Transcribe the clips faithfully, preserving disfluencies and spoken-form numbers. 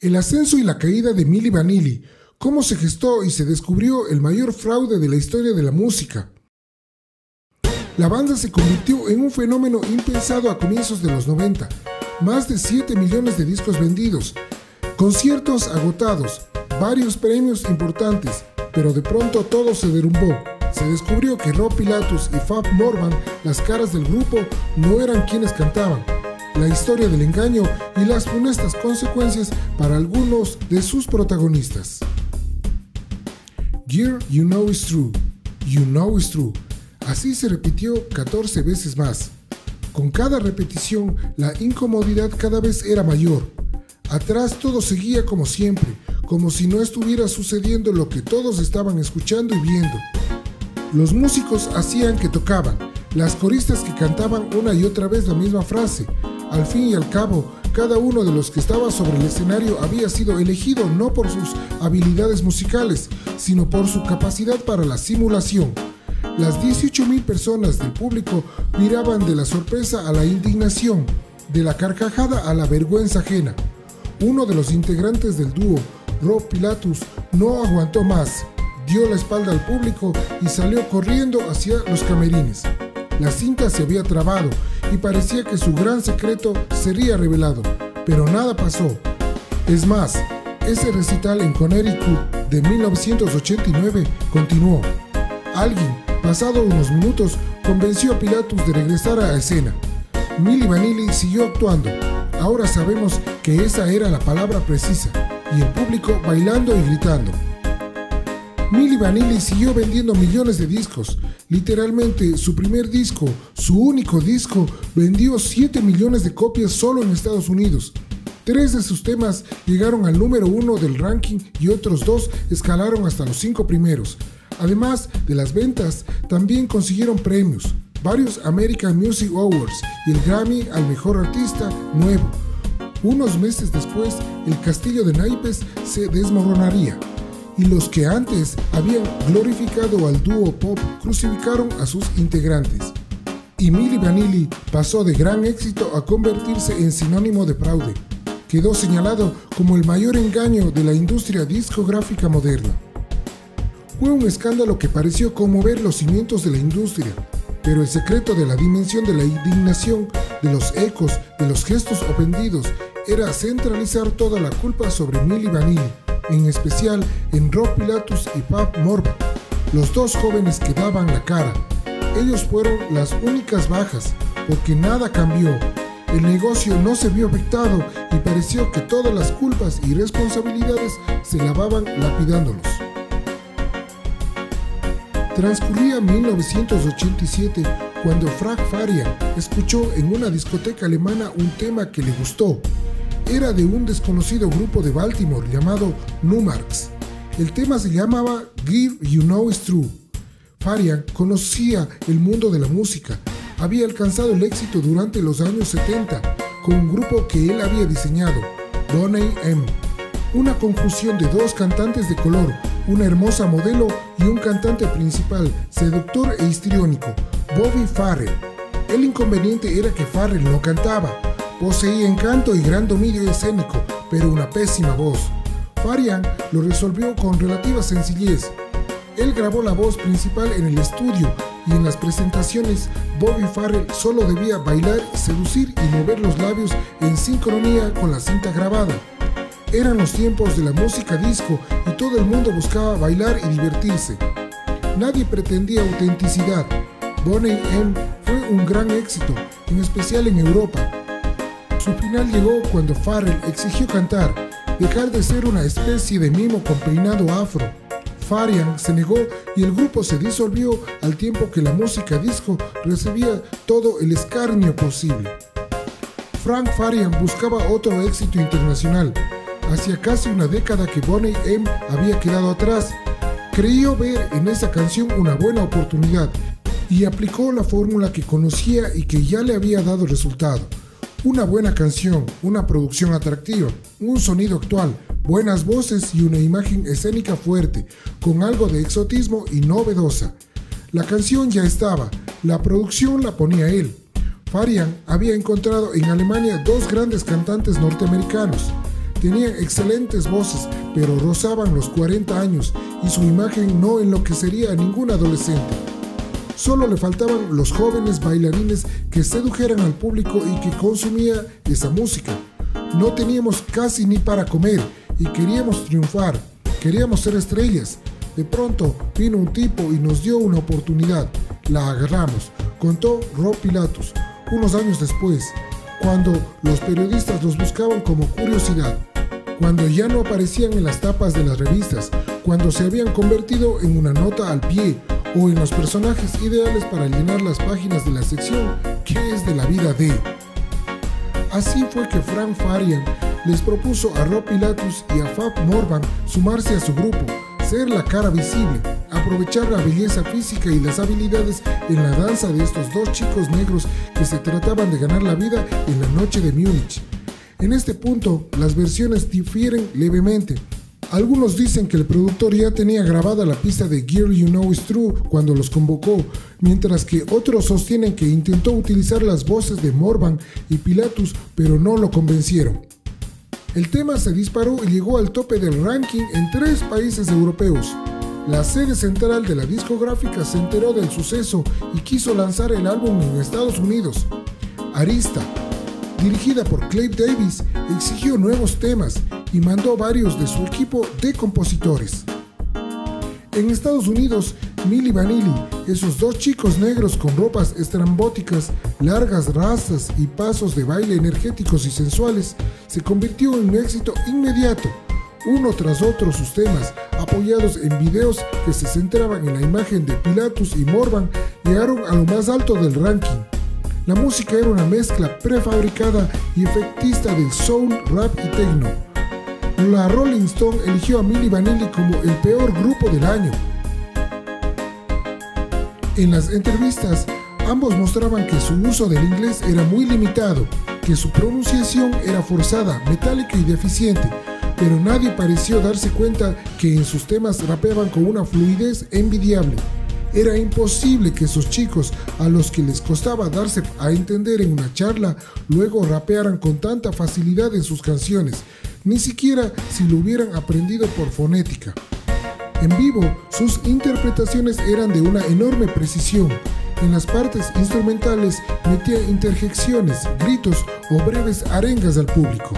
El ascenso y la caída de Milli Vanilli, cómo se gestó y se descubrió el mayor fraude de la historia de la música. La banda se convirtió en un fenómeno impensado a comienzos de los noventa, más de siete millones de discos vendidos, conciertos agotados, varios premios importantes, pero de pronto todo se derrumbó. Se descubrió que Rob Pilatus y Fab Morvan, las caras del grupo, no eran quienes cantaban. La historia del engaño y las funestas consecuencias para algunos de sus protagonistas. Girl, you know it's true. You know it's true. Así se repitió catorce veces más. Con cada repetición, la incomodidad cada vez era mayor. Atrás todo seguía como siempre, como si no estuviera sucediendo lo que todos estaban escuchando y viendo. Los músicos hacían que tocaban, las coristas que cantaban una y otra vez la misma frase. Al fin y al cabo, cada uno de los que estaba sobre el escenario había sido elegido no por sus habilidades musicales, sino por su capacidad para la simulación. Las dieciocho mil personas del público miraban de la sorpresa a la indignación, de la carcajada a la vergüenza ajena. Uno de los integrantes del dúo, Rob Pilatus, no aguantó más, dio la espalda al público y salió corriendo hacia los camerines. La cinta se había trabado y parecía que su gran secreto sería revelado, pero nada pasó. Es más, ese recital en Connecticut de mil novecientos ochenta y nueve continuó. Alguien, pasado unos minutos, convenció a Pilatus de regresar a la escena. Milli Vanilli siguió actuando. Ahora sabemos que esa era la palabra precisa, y el público bailando y gritando. Milli Vanilli siguió vendiendo millones de discos. Literalmente, su primer disco, su único disco, vendió siete millones de copias solo en Estados Unidos. Tres de sus temas llegaron al número uno del ranking y otros dos escalaron hasta los cinco primeros. Además de las ventas, también consiguieron premios, varios American Music Awards y el Grammy al Mejor Artista Nuevo. Unos meses después, el castillo de naipes se desmoronaría, y los que antes habían glorificado al dúo pop crucificaron a sus integrantes. Y Milli Vanilli pasó de gran éxito a convertirse en sinónimo de fraude. Quedó señalado como el mayor engaño de la industria discográfica moderna. Fue un escándalo que pareció conmover los cimientos de la industria, pero el secreto de la dimensión de la indignación, de los ecos, de los gestos ofendidos, era centralizar toda la culpa sobre Milli Vanilli, en especial en Rob Pilatus y Fab Morvan, los dos jóvenes que daban la cara. Ellos fueron las únicas bajas, porque nada cambió. El negocio no se vio afectado y pareció que todas las culpas y responsabilidades se lavaban lapidándolos. Transcurría mil novecientos ochenta y siete cuando Frank Farian escuchó en una discoteca alemana un tema que le gustó. Era de un desconocido grupo de Baltimore llamado Numarx. El tema se llamaba Girl, You Know It's True. Farian conocía el mundo de la música. Había alcanzado el éxito durante los años setenta con un grupo que él había diseñado, Boney M. Una conjunción de dos cantantes de color, una hermosa modelo y un cantante principal, seductor e histriónico, Bobby Farrell. El inconveniente era que Farrell no cantaba. Poseía encanto y gran dominio escénico, pero una pésima voz. Farian lo resolvió con relativa sencillez. Él grabó la voz principal en el estudio y en las presentaciones Bobby Farrell solo debía bailar, seducir y mover los labios en sincronía con la cinta grabada. Eran los tiempos de la música disco y todo el mundo buscaba bailar y divertirse. Nadie pretendía autenticidad. Boney M fue un gran éxito, en especial en Europa. Su final llegó cuando Farrell exigió cantar, dejar de ser una especie de mimo con peinado afro. Farian se negó y el grupo se disolvió al tiempo que la música disco recibía todo el escarnio posible. Frank Farian buscaba otro éxito internacional. Hacía casi una década que Boney M había quedado atrás. Creyó ver en esa canción una buena oportunidad y aplicó la fórmula que conocía y que ya le había dado resultado. Una buena canción, una producción atractiva, un sonido actual, buenas voces y una imagen escénica fuerte, con algo de exotismo y novedosa. La canción ya estaba, la producción la ponía él. Farian había encontrado en Alemania dos grandes cantantes norteamericanos, Tenían excelentes voces, pero rozaban los cuarenta años y su imagen no enloquecería a ningún adolescente. Solo le faltaban los jóvenes bailarines que sedujeran al público y que consumía esa música. No teníamos casi ni para comer y queríamos triunfar, queríamos ser estrellas. De pronto vino un tipo y nos dio una oportunidad. La agarramos, contó Rob Pilatus, unos años después, cuando los periodistas los buscaban como curiosidad, cuando ya no aparecían en las tapas de las revistas, cuando se habían convertido en una nota al pie o en los personajes ideales para llenar las páginas de la sección ¿Qué es de la vida de? Así fue que Frank Farian les propuso a Rob Pilatus y a Fab Morvan sumarse a su grupo, ser la cara visible, aprovechar la belleza física y las habilidades en la danza de estos dos chicos negros que se trataban de ganar la vida en la noche de Múnich. En este punto, las versiones difieren levemente. Algunos dicen que el productor ya tenía grabada la pista de Girl You Know It's True cuando los convocó, mientras que otros sostienen que intentó utilizar las voces de Morvan y Pilatus, pero no lo convencieron. El tema se disparó y llegó al tope del ranking en tres países europeos. La sede central de la discográfica se enteró del suceso y quiso lanzar el álbum en Estados Unidos. Arista, dirigida por Clive Davis, exigió nuevos temas y mandó varios de su equipo de compositores. En Estados Unidos, Milli Vanilli, esos dos chicos negros con ropas estrambóticas, largas rastas y pasos de baile energéticos y sensuales, se convirtió en un éxito inmediato. Uno tras otro sus temas, apoyados en videos que se centraban en la imagen de Pilatus y Morvan, llegaron a lo más alto del ranking. La música era una mezcla prefabricada y efectista del soul, rap y techno. La Rolling Stone eligió a Milli Vanilli como el peor grupo del año. En las entrevistas, ambos mostraban que su uso del inglés era muy limitado, que su pronunciación era forzada, metálica y deficiente, pero nadie pareció darse cuenta que en sus temas rapeaban con una fluidez envidiable. Era imposible que esos chicos, a los que les costaba darse a entender en una charla, luego rapearan con tanta facilidad en sus canciones, ni siquiera si lo hubieran aprendido por fonética. En vivo, sus interpretaciones eran de una enorme precisión. En las partes instrumentales metía interjecciones, gritos o breves arengas al público.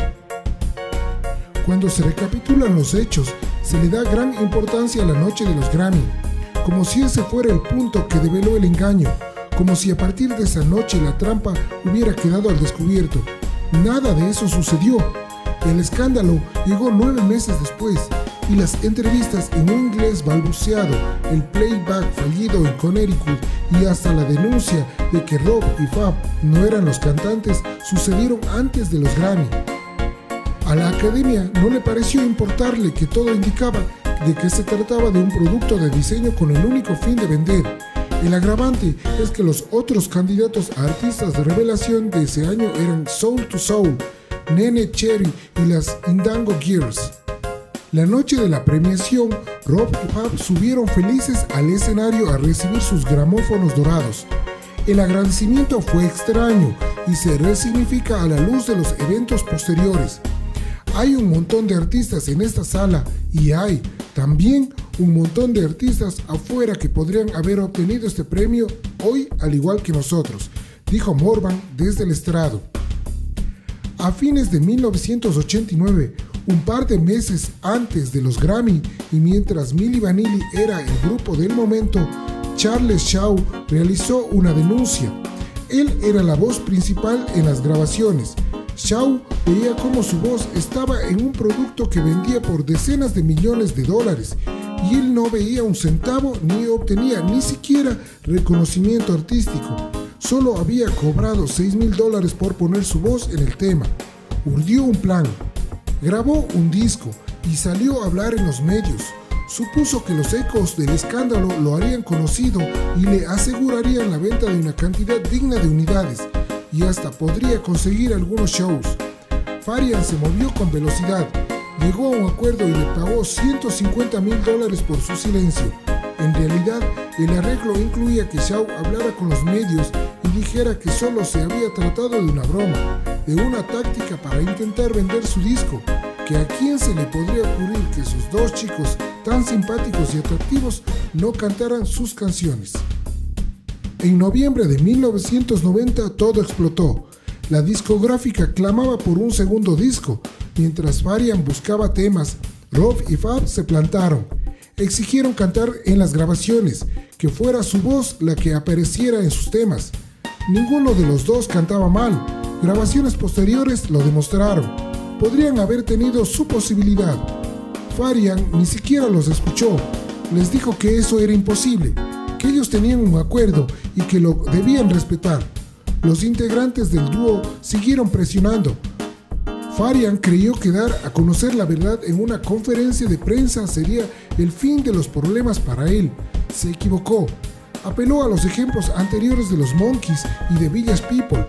Cuando se recapitulan los hechos, se le da gran importancia a la noche de los Grammy, como si ese fuera el punto que develó el engaño, como si a partir de esa noche la trampa hubiera quedado al descubierto. Nada de eso sucedió. El escándalo llegó nueve meses después, y las entrevistas en un inglés balbuceado, el playback fallido en Connecticut y hasta la denuncia de que Rob y Fab no eran los cantantes sucedieron antes de los Grammy. A la academia no le pareció importarle que todo indicaba de que se trataba de un producto de diseño con el único fin de vender. El agravante es que los otros candidatos a artistas de revelación de ese año eran Soul to Soul, Nene Cherry y las Indango Girls. La noche de la premiación, Rob y Fab subieron felices al escenario a recibir sus gramófonos dorados. El agradecimiento fue extraño y se resignifica a la luz de los eventos posteriores. Hay un montón de artistas en esta sala y hay también un montón de artistas afuera que podrían haber obtenido este premio hoy al igual que nosotros, dijo Morvan desde el estrado. A fines de mil novecientos ochenta y nueve, un par de meses antes de los Grammy y mientras Milli Vanilli era el grupo del momento, Charles Shaw realizó una denuncia. Él era la voz principal en las grabaciones. Shaw veía cómo su voz estaba en un producto que vendía por decenas de millones de dólares y él no veía un centavo ni obtenía ni siquiera reconocimiento artístico. Solo había cobrado seis mil dólares por poner su voz en el tema. Urdió un plan, grabó un disco y salió a hablar en los medios. Supuso que los ecos del escándalo lo harían conocido y le asegurarían la venta de una cantidad digna de unidades y hasta podría conseguir algunos shows. Farian se movió con velocidad, llegó a un acuerdo y le pagó ciento cincuenta mil dólares por su silencio. En realidad, el arreglo incluía que Shaw hablara con los medios y dijera que solo se había tratado de una broma, de una táctica para intentar vender su disco, que a quién se le podría ocurrir que sus dos chicos tan simpáticos y atractivos no cantaran sus canciones. En noviembre de mil novecientos noventa todo explotó. La discográfica clamaba por un segundo disco, mientras Farian buscaba temas. Rob y Fab se plantaron. Exigieron cantar en las grabaciones, que fuera su voz la que apareciera en sus temas. Ninguno de los dos cantaba mal. Grabaciones posteriores lo demostraron. Podrían haber tenido su posibilidad. Farian ni siquiera los escuchó. Les dijo que eso era imposible, que ellos tenían un acuerdo y que lo debían respetar. Los integrantes del dúo siguieron presionando. Farian creyó que dar a conocer la verdad en una conferencia de prensa sería el fin de los problemas para él. Se equivocó. Apeló a los ejemplos anteriores de los Monkees y de Village People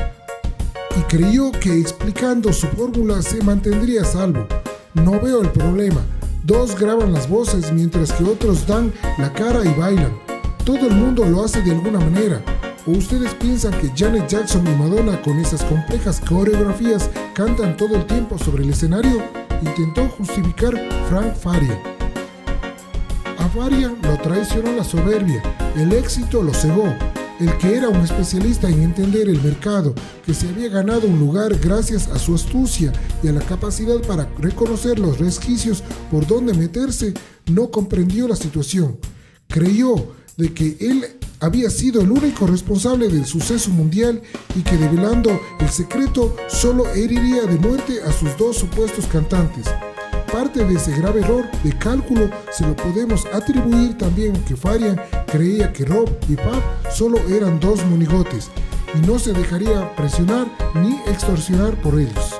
y creyó que explicando su fórmula se mantendría a salvo. No veo el problema. Dos graban las voces mientras que otros dan la cara y bailan. Todo el mundo lo hace de alguna manera. ¿O ustedes piensan que Janet Jackson y Madonna con esas complejas coreografías cantan todo el tiempo sobre el escenario? Intentó justificar Frank Farian. A Farian lo traicionó la soberbia, el éxito lo cegó. El que era un especialista en entender el mercado, que se había ganado un lugar gracias a su astucia y a la capacidad para reconocer los resquicios por donde meterse, no comprendió la situación. Creyó de que él había sido el único responsable del suceso mundial y que develando el secreto solo heriría de muerte a sus dos supuestos cantantes. Parte de ese grave error de cálculo se lo podemos atribuir también a que Farian creía que Rob y Fab solo eran dos monigotes y no se dejaría presionar ni extorsionar por ellos.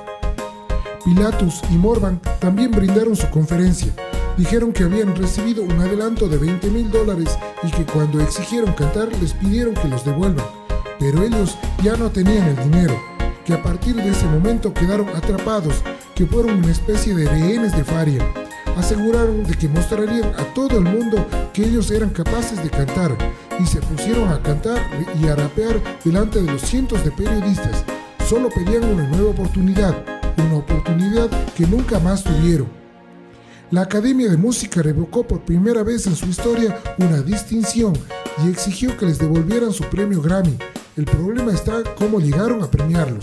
Pilatus y Morvan también brindaron su conferencia. Dijeron que habían recibido un adelanto de veinte mil dólares y que cuando exigieron cantar les pidieron que los devuelvan, pero ellos ya no tenían el dinero, que a partir de ese momento quedaron atrapados, que fueron una especie de rehenes de Farian. Aseguraron de que mostrarían a todo el mundo que ellos eran capaces de cantar y se pusieron a cantar y a rapear delante de los cientos de periodistas. Solo pedían una nueva oportunidad, una oportunidad que nunca más tuvieron. La Academia de Música revocó por primera vez en su historia una distinción y exigió que les devolvieran su premio Grammy. El problema está cómo llegaron a premiarlos.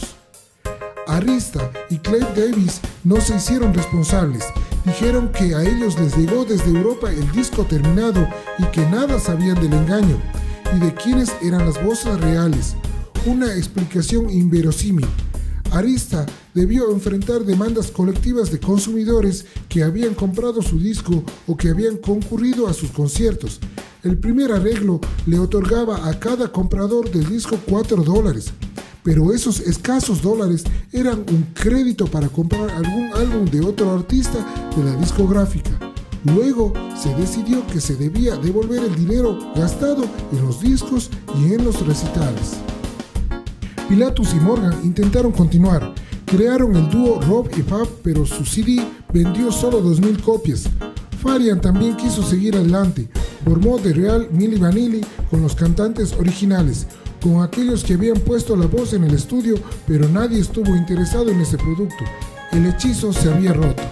Arista y Clive Davis no se hicieron responsables. Dijeron que a ellos les llegó desde Europa el disco terminado y que nada sabían del engaño y de quiénes eran las voces reales. Una explicación inverosímil. Arista debió enfrentar demandas colectivas de consumidores que habían comprado su disco o que habían concurrido a sus conciertos. El primer arreglo le otorgaba a cada comprador del disco cuatro dólares, pero esos escasos dólares eran un crédito para comprar algún álbum de otro artista de la discográfica. Luego se decidió que se debía devolver el dinero gastado en los discos y en los recitales. Pilatus y Morgan intentaron continuar. Crearon el dúo Rob y Fab, pero su C D vendió solo dos mil copias. Farian también quiso seguir adelante. Formó The Real Milli Vanilli con los cantantes originales, con aquellos que habían puesto la voz en el estudio, pero nadie estuvo interesado en ese producto. El hechizo se había roto.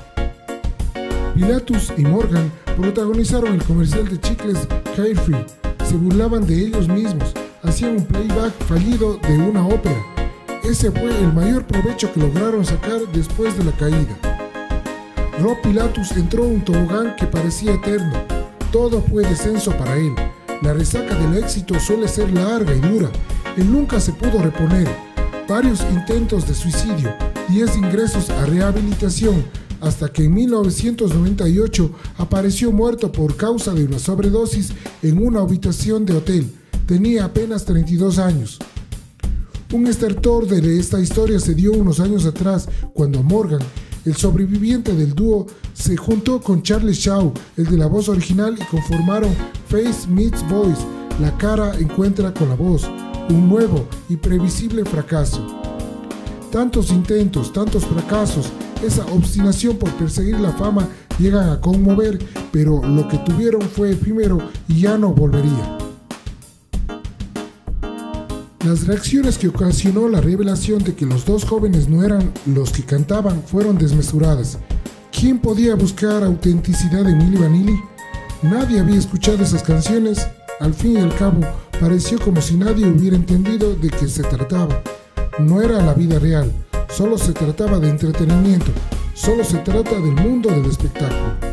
Pilatus y Morgan protagonizaron el comercial de chicles Carefree. Se burlaban de ellos mismos. Hacían un playback fallido de una ópera. Ese fue el mayor provecho que lograron sacar después de la caída. Rob Pilatus entró en un tobogán que parecía eterno. Todo fue descenso para él. La resaca del éxito suele ser larga y dura. Él nunca se pudo reponer. Varios intentos de suicidio, diez ingresos a rehabilitación, hasta que en mil novecientos noventa y ocho apareció muerto por causa de una sobredosis en una habitación de hotel. Tenía apenas treinta y dos años. Un estertor de esta historia se dio unos años atrás cuando Morgan, el sobreviviente del dúo, se juntó con Charlie Shaw, el de la voz original, y conformaron Face Meets Voice. La cara encuentra con la voz, un nuevo y previsible fracaso. Tantos intentos, tantos fracasos, esa obstinación por perseguir la fama llegan a conmover, pero lo que tuvieron fue efímero y ya no volvería. Las reacciones que ocasionó la revelación de que los dos jóvenes no eran los que cantaban fueron desmesuradas. ¿Quién podía buscar autenticidad en Milli Vanilli? Nadie había escuchado esas canciones. Al fin y al cabo, pareció como si nadie hubiera entendido de qué se trataba. No era la vida real, solo se trataba de entretenimiento, solo se trata del mundo del espectáculo.